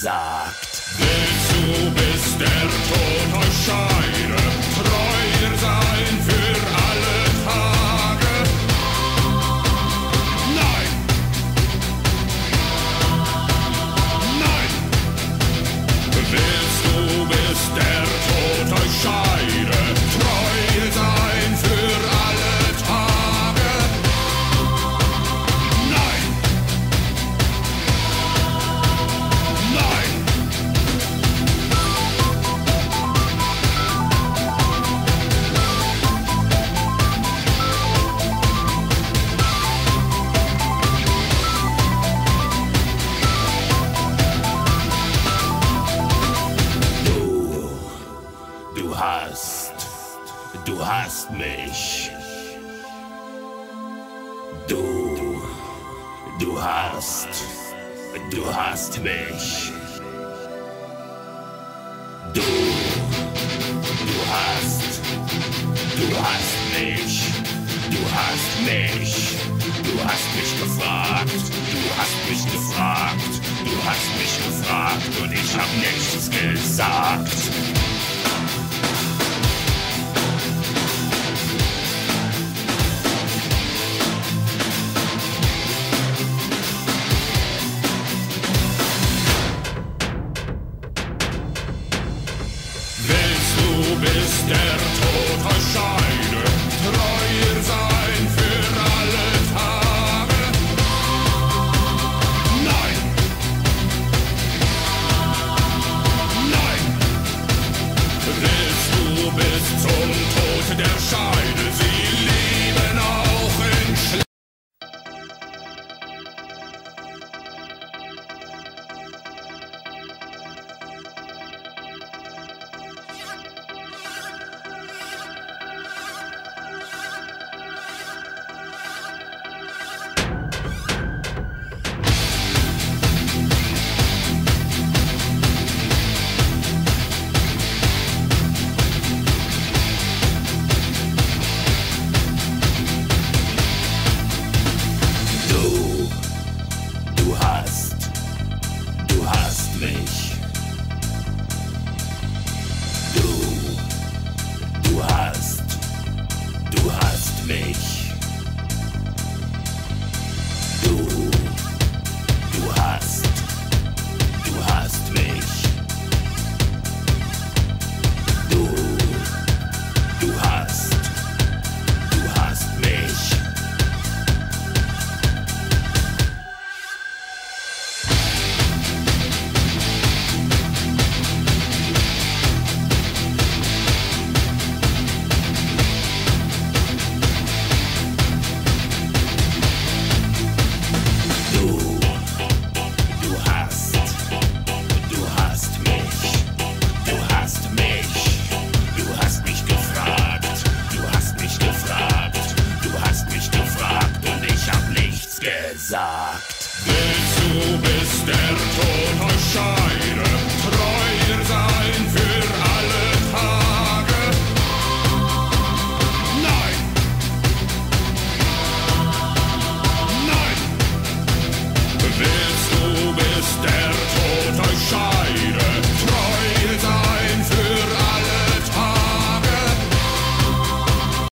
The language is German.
gesagt. Willst du, bis der Tod euch scheide, treu sein für alle Tage? Nein! Nein! Willst du, bis der Tod euch scheide, treu sein für alle Tage? Nein! Nein! Du hast mich. Du hast mich. Du hast mich. Du hast mich. Du hast mich gefragt. Du hast mich gefragt. Du hast mich gefragt und ich hab nichts gesagt.